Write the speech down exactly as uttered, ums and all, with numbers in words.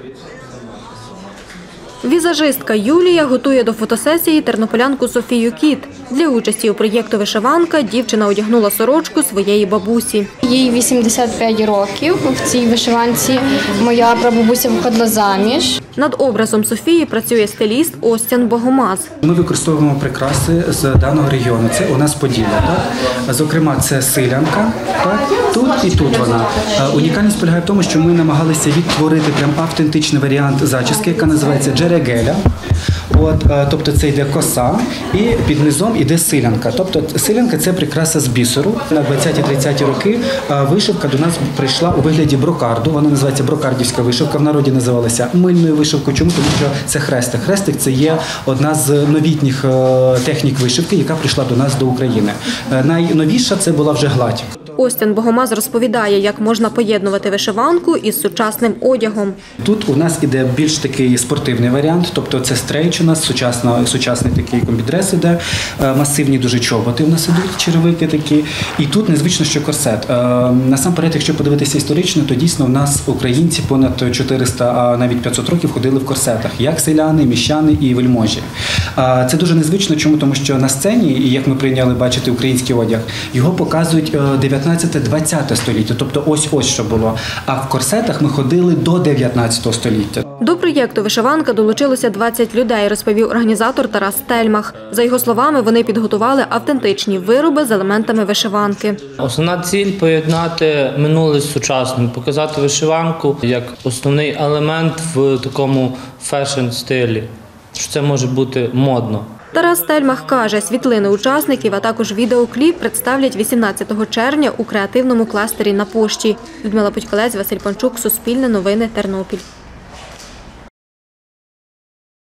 Візажистка Юлія готує до фотосесії тернополянку Софію Кіт. Для участі у проєкту «Вишиванка» дівчина одягнула сорочку своєї бабусі. Їй вісімдесят п'ять років. В цій вишиванці моя прабабуся виходила заміж. Над образом Софії працює стиліст Остян Богомаз. Ми використовуємо прикраси з даного регіону. Це у нас Поділля. Так? Зокрема, це силянка. Так? Тут і тут вона. Унікальність полягає в тому, що ми намагалися відтворити прям автентичний варіант зачіски, яка називається джерегеля. От, тобто це йде коса і під низом йде силянка. Тобто силянка – це прикраса з бісеру. На двадцяті-тридцяті роки вишивка до нас прийшла у вигляді брокарду. Вона називається брокардівська вишивка. В народі називалася мильною вишивкою. Чому? Тому що це хрестик. Хрестик – це є одна з новітніх технік вишивки, яка прийшла до нас, до України. Найновіша – це була вже гладь. Остян Богомаз розповідає, як можна поєднувати вишиванку із сучасним одягом. Тут у нас іде більш такий спортивний варіант, тобто це стрейч у нас, сучасно, сучасний такий комбідрес іде, масивні дуже чоботи у нас ідуть, черевики такі. І тут незвично, що корсет. Насамперед, якщо подивитися історично, то дійсно в нас українці понад чотириста, а навіть п'ятсот років ходили в корсетах, як селяни, міщани і вельможі. Це дуже незвично, чому? Тому що на сцені, і як ми прийняли бачити український одяг, його показують дев'ятнадцяте-двадцяте століття, тобто ось-ось що було. А в корсетах ми ходили до дев'ятнадцятого століття. До проєкту «Вишиванка» долучилося двадцять людей, розповів організатор Тарас Стельмах. За його словами, вони підготували автентичні вироби з елементами вишиванки. Основна ціль – поєднати минуле з сучасним, показати вишиванку як основний елемент в такому фешн-стилі, що це може бути модно. Тарас Стельмах каже, світлини учасників, а також відеокліп представлять вісімнадцятого червня у креативному кластері на Пошті. Людмила Путькалець, Василь Панчук, Суспільне новини, Тернопіль.